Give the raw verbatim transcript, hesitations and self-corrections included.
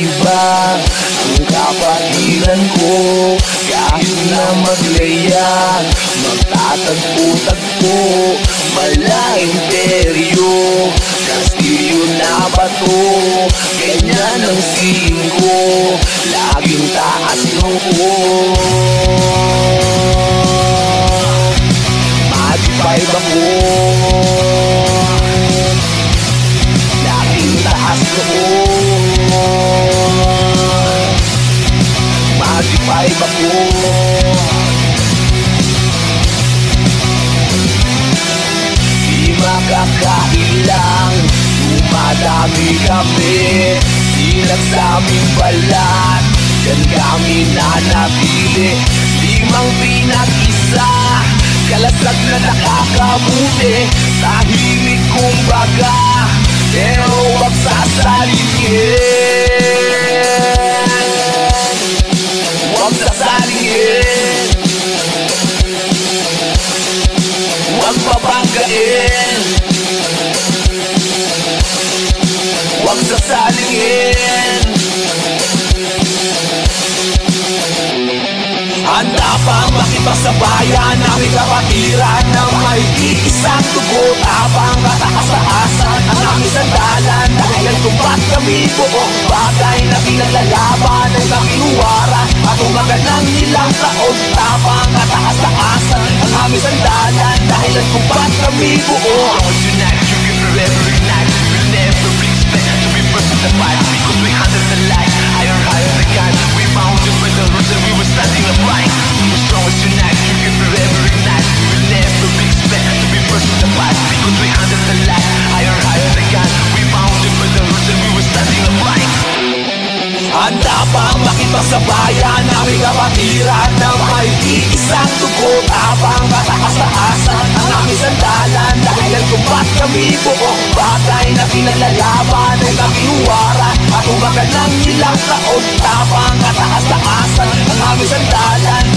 iba ang kapatiran ko. Kahit na maglayag, magtatagpo-tagpo, malaking peryo, kastilyo na bato, ganyan ang scene ko, laging taas loko. Magi-five ako, laging taas loko. Magi-five ako, di makakailang, dumadami kami, di nagsaming balat, dyan kami nanatili. Limang pinag-isa, kalasag na nakakabuti, tahimik kumbaga, pero wag sasalingin, wag sasalingin, wag babanggain, wag sasalingin. Handa pang makipagsabayan, aming kapatiran ng may iisang dugo, tapang kataas-taasan ang aming sandalan. Dahil ang tumbat kami buong bagay na pinaglalaban ng kakiluwaran at umaga ng ilang taon, tapang kataas-taasan ang aming sandalan. Dahil ang tumbat kami buong tonight, drinking for every night, we'll never expect to be first in the fight, because we handle the light higher, higher than God. We bounded by the rules and we were standing upright. We were strong as tonight, drinking for every night, we'll never expect to be first in the fight, because we handle the light higher, higher than God. We bounded by the rules and we were standing upright. Handa pang makipagsabayan, aming kapatiran ng may iisang dugo, tapang kataas-taasan ang aming sandalan. Dahil ang tumbat kami buong bagay na pinaglalaban ng kakiluwaran at umaga ng ilang taon, tapang kataas-taasan ang aming sandalan.